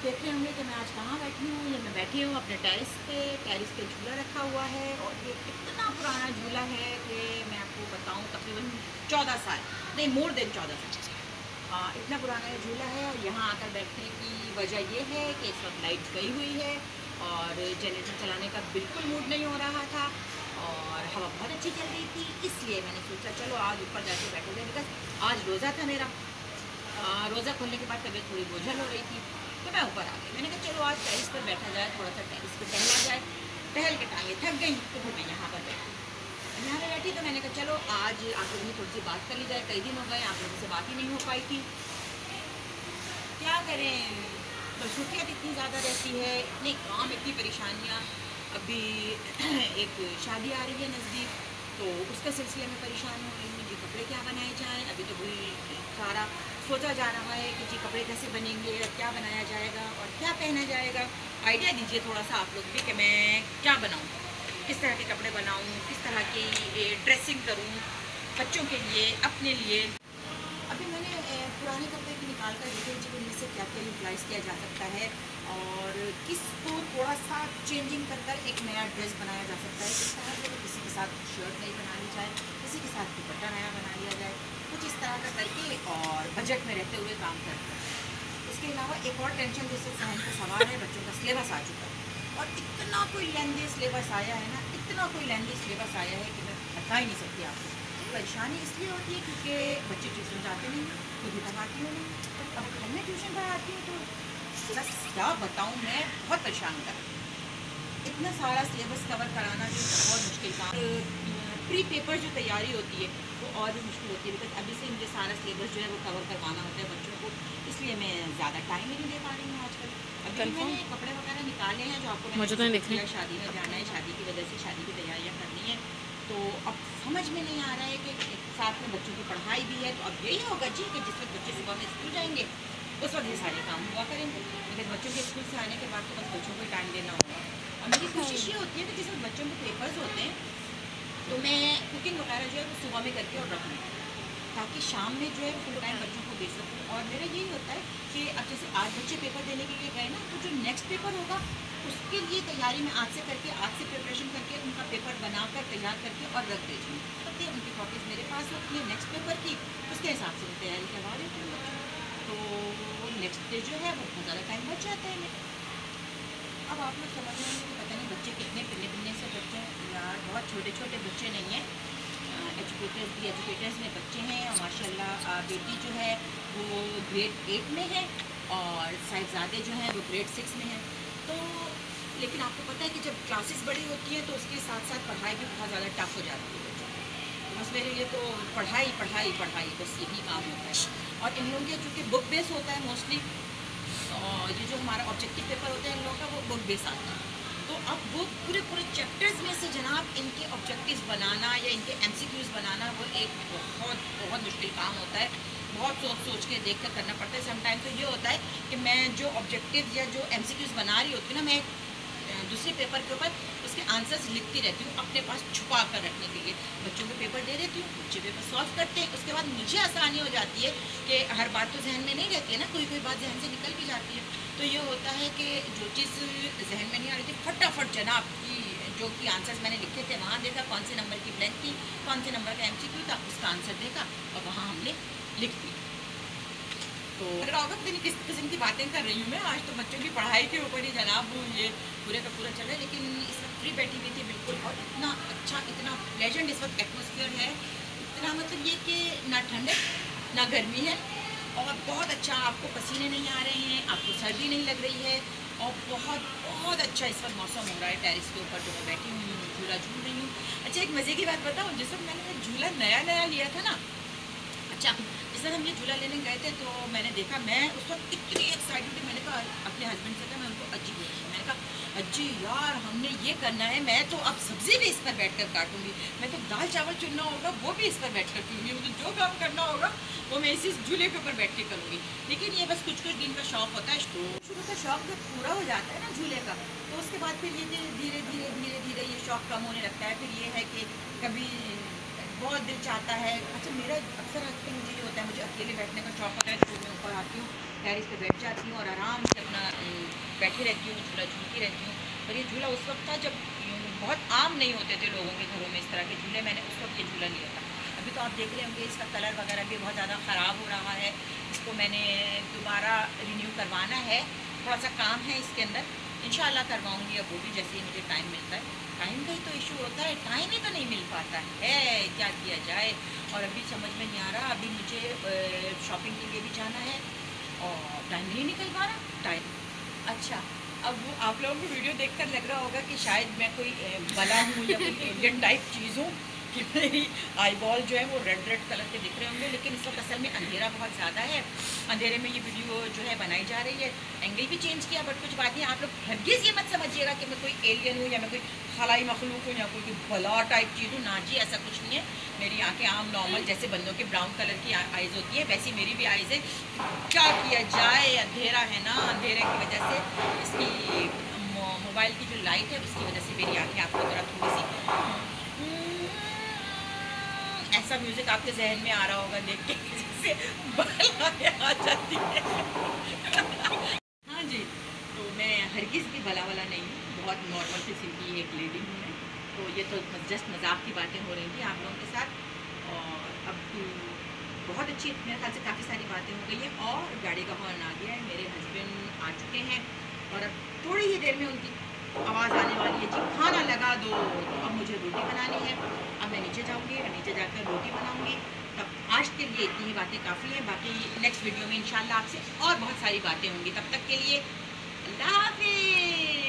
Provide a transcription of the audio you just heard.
देख रहे होंगे कि मैं आज कहाँ बैठी हूँ। ये मैं बैठी हूँ अपने टेरिस पे झूला रखा हुआ है और ये इतना पुराना झूला है कि मैं आपको बताऊँ तकरीबन 14 साल नहीं, मोर देन 14 साल इतना पुराना ये झूला है। और यहाँ आकर बैठने की वजह ये है कि इस वक्त लाइट गई हुई है और जनरेटर चलाने का बिल्कुल मूड नहीं हो रहा था और हवा बहुत अच्छी चल रही थी, इसलिए मैंने सोचा चलो आज ऊपर जाके बैठे जाए। बिकॉज आज रोज़ा था मेरा। रोज़ा खोलने के बाद तबीयत थोड़ी बोझल हो रही थी तो मैं ऊपर आ गई। मैंने कहा चलो आज टेरिस पर बैठा जाए, थोड़ा सा टेरिस पर टहला जाए। टहल के टांगें थक गई तो फिर मैं यहाँ पर बैठी। यहाँ पर बैठी तो मैंने कहा चलो आज आप लोगों से थोड़ी सी बात कर ली जाए। कई दिन हो गए आप लोगों से बात ही नहीं हो पाई थी। क्या करें, मसरूफियत इतनी ज़्यादा रहती है, इतने काम, इतनी परेशानियाँ। अभी एक शादी आ रही है नज़दीक तो उसके सिलसिले में परेशान हो रही हूँ जी, कपड़े क्या बनाए जाएँ। अभी तो वही सारा सोचा जा रहा है कि जी कपड़े कैसे बनेंगे, क्या बनाया जाएगा और क्या पहना जाएगा। आइडिया दीजिए थोड़ा सा आप लोग भी कि मैं क्या बनाऊँ, किस तरह के कपड़े बनाऊँ, किस तरह की ड्रेसिंग करूँ बच्चों के लिए, अपने लिए। अभी मैंने पुराने कपड़े भी निकाल कर देखे जी इनमें से क्या क्या यूटिलाइज़ किया जा सकता है और किसको थोड़ा सा चेंजिंग कर कर एक नया ड्रेस बनाया जा सकता है। किस तरह से किसी के साथ शर्ट नई बना ली जाए, किसी के साथ दुपट्टा नया बना लिया जाए, कुछ इस तरह का करके और बजट में रहते हुए काम करते हैं। इसके अलावा एक और टेंशन जैसे सहन का सवाल है, बच्चों का सिलेबस आ चुका है और इतना कोई लेंदी सिलेबस आया है ना, इतना कोई लेंदी सिलेबस आया है कि मैं बता ही नहीं सकती आपको। परेशानी इसलिए होती है क्योंकि बच्चे ट्यूशन जाते नहीं, खुद ही पढ़ाती हूँ नहीं। अब घर में ट्यूशन पढ़ाती हूँ तो बस क्या बताऊँ, मैं बहुत परेशान कर इतना सारा सिलेबस कवर कराना भी बहुत मुश्किल काम। प्री पेपर जो तैयारी होती है वो और भी मुश्किल होती है बिकॉज अभी से मुझे सारा सिलेबस जो है वो कवर करवाना होता है बच्चों को, इसलिए मैं ज़्यादा टाइम ही नहीं दे पा रही हूँ आजकल। अभी मैंने कपड़े वगैरह निकाले हैं जो आपको मुझे तो देख लिया, शादी में जाना है, शादी की वजह से शादी की तैयारियाँ करनी है। तो अब समझ में नहीं आ रहा है कि साथ में बच्चों की पढ़ाई भी है तो अब यही होगा जी कि जिस वक्त बच्चे सुबह में स्कूल जाएंगे उस वक्त ये सारे काम हुआ करेंगे। लेकिन बच्चों के स्कूल से आने के बाद तो बस बच्चों को टाइम देना होगा। और मेरी कोशिश ये होती है कि जिस वक्त बच्चों के पेपर्स होते हैं तो मैं कुकिंग वगैरह जो है वो सुबह में करके और रख लूँ ताकि शाम में जो है फुल टाइम बच्चों को दे सकूँ। और मेरा यही होता है कि अब जैसे आज बच्चे पेपर देने के लिए गए ना तो जो नेक्स्ट पेपर होगा उसके लिए तैयारी में आज से करके, आज से प्रिपरेशन करके उनका पेपर बनाकर तैयार करके और रख देती हूँ ताकि उनकी कॉपीज़ मेरे पास होती है नेक्स्ट पेपर की, उसके हिसाब से मैं तैयारी करवा देती हूँ बच्चों तो नेक्स्ट डे जो है वो बहुत ज़्यादा टाइम बच जाता है मेरे। अब आप लोग समझ रहे हैं कि पता नहीं बच्चे कितने पिन्ने से बच्चे हैं यार, बहुत छोटे छोटे बच्चे नहीं हैं, एजुकेटर्स में बच्चे हैं और माशाल्लाह बेटी जो है वो ग्रेड 8 में है और साहिबजादे जो हैं वो ग्रेड 6 में हैं। तो लेकिन आपको पता है कि जब क्लासेस बड़ी होती हैं तो उसके साथ साथ पढ़ाई भी बहुत ज़्यादा टफ हो जाती है बच्चों की। बस मेरे लिए तो पढ़ाई पढ़ाई पढ़ाई बस यही काम होता है। और इन लोगों के चूँकि बुक बेस होता है मोस्टली, और ये जो हमारा ऑब्जेक्टिव पेपर होता है इन लोगों का वो बुक बेस आता है तो अब वो पूरे पूरे चैप्टर्स में से जनाब इनके ऑब्जेक्टिव्स बनाना या इनके एमसीक्यूज़ बनाना वो एक बहुत बहुत मुश्किल काम होता है। बहुत सोच सोच के देख कर करना पड़ता है। समटाइम तो ये होता है कि मैं जो ऑब्जेक्टिव या जो एमसीक्यूज़ बना रही होती हूँ ना, मैं दूसरे पेपर के ऊपर उसके आंसर्स लिखती रहती हूँ अपने पास छुपा कर रखने के लिए। बच्चों को पेपर दे देती हूँ, बच्चे पेपर सॉल्व करते हैं, उसके बाद मुझे आसानी हो जाती है कि हर बात तो जहन में नहीं रहती है ना, कोई कोई बात जहन से निकल भी जाती है। तो ये होता है कि जो चीज़ जहन में नहीं आ रही थी फटाफट जनाब की जो कि आंसर्स मैंने लिखे थे वहाँ देखा कौन से नंबर की ब्लैंक थी, कौन से नंबर का एमसीक्यू था, उसका आंसर देखा और वहाँ हमने लिख दिया। तो अगर अवगत नहीं किस किस्म की बातें कर रही हूँ मैं, आज तो बच्चों की पढ़ाई के ऊपर ही जनाब ये पूरे का पूरा चल रहा है। लेकिन इस वक्त फ्री बैठी हुई थी बिल्कुल और इतना अच्छा, इतना प्लेजेंट इस वक्त एटमोसफियर है, इतना मतलब ये कि ना ठंडक ना गर्मी है और बहुत अच्छा, आपको पसीने नहीं आ रहे हैं, आपको सर्दी नहीं लग रही है और बहुत बहुत अच्छा इस वक्त मौसम हो रहा है। टेरिस के ऊपर जो मैं बैठी हुई हूँ झूला झूल रही हूँ। अच्छा एक मज़े की बात बताऊँ, जिस वक्त मैंने झूला नया नया लिया था ना, अच्छा जिस वक्त हम ये झूला लेने गए थे तो मैंने देखा, मैं उस वक्त इतनी एक्साइटेड थी, मैंने कहा अपने हस्बैंड से कहा, मैं उनको अज्जी बोली, मैंने कहा अज्जी यार हमने ये करना है, मैं तो अब सब्ज़ी भी इस पर बैठ कर काटूँगी, मैं तो दाल चावल चुनना होगा वो भी इस पर बैठ कर पीऊँगी, मुझे जो काम करना होगा वो मैं इसी झूले के ऊपर बैठ के करूँगी। लेकिन ये बस कुछ कुछ दिन का शौक़ होता है, शुरू का शौक़ जब पूरा हो जाता है ना झूले का तो उसके बाद फिर ये धीरे धीरे धीरे धीरे ये शौक़ कम होने लगता है। फिर ये है कि कभी बहुत दिल चाहता है, अच्छा मेरा अक्सर आजकल मुझे ये होता है, मुझे अकेले बैठने का शौक़ होता है तो मैं ऊपर आती हूँ टेरेस पे बैठ जाती हूँ और आराम से अपना बैठी रहती हूँ, झूला झूलती रहती हूँ। और ये झूला उस वक्त था जब बहुत आम नहीं होते थे लोगों के घरों में इस तरह के झूले, मैंने उस वक्त ये झूला लिया था। अभी तो आप देख रहे होंगे इसका कलर वगैरह भी बहुत ज़्यादा ख़राब हो रहा है, इसको मैंने दोबारा रिन्यू करवाना है, थोड़ा सा काम है इसके अंदर, इंशाल्लाह करवाऊँगी। अब वो भी जैसे ही मुझे टाइम मिलता है, टाइम का ही तो इशू होता है, टाइम ही तो नहीं मिल पाता है, क्या किया जाए। और अभी समझ में नहीं आ रहा, अभी मुझे शॉपिंग के लिए भी जाना है और टाइम नहीं निकल पा रहा टाइम। अच्छा, अब वो आप लोगों को वीडियो देखकर लग रहा होगा कि शायद मैं कोई बला हूँ या कोई एलियन टाइप चीज़ हूँ कि मेरी आई बॉल जो है वो रेड रेड कलर के दिख रहे होंगे, लेकिन इस वक्त असल में अंधेरा बहुत ज़्यादा है, अंधेरे में ये वीडियो जो है बनाई जा रही है। एंगल भी चेंज किया, बट कुछ बात नहीं, आप लोग हरगिज़ ये मत समझिएगा कि मैं कोई एलियन हूँ या मैं कोई खलाई मखलूक हूँ या कोई बला टाइप चीज़ हूँ, ना जी, ऐसा कुछ नहीं है। मेरी आंखें आम नॉर्मल जैसे बंदों के ब्राउन कलर की आइज़ होती है, वैसी मेरी भी आइज़ है। क्या किया जाए, अंधेरा है ना, अंधेरे की वजह से इसकी मोबाइल की जो लाइट है उसकी वजह से मेरी आंखें आपको ज़रा थोड़ी सी ऐसा म्यूज़िक आपके जहन में आ रहा होगा देख के, जिससे बलाएं आ जाती है। हाँ जी, तो मैं हरगिज़ भी भला वाला नहीं हूँ, बहुत नॉर्मल किस्म की एक लेडी हूँ मैं। तो ये तो जस्ट मजाक की बातें हो रही थी आप लोगों के साथ, और अब बहुत अच्छी मेरे ख्याल से काफ़ी सारी बातें हो गई हैं और गाड़ी का हॉर्न आ गया है, मेरे हस्बैंड आ चुके हैं और अब थोड़ी ही देर में उनकी आवाज़ आने वाली है, जी खाना लगा दो। तो अब मुझे रोटी बनानी है, अब मैं नीचे जाऊँगी और नीचे जाकर रोटी बनाऊँगी। तब आज के लिए इतनी ही बातें काफ़ी हैं, बाकी नेक्स्ट वीडियो में इंशाल्लाह आपसे और बहुत सारी बातें होंगी। तब तक के लिए अल्लाह हाफ़िज़।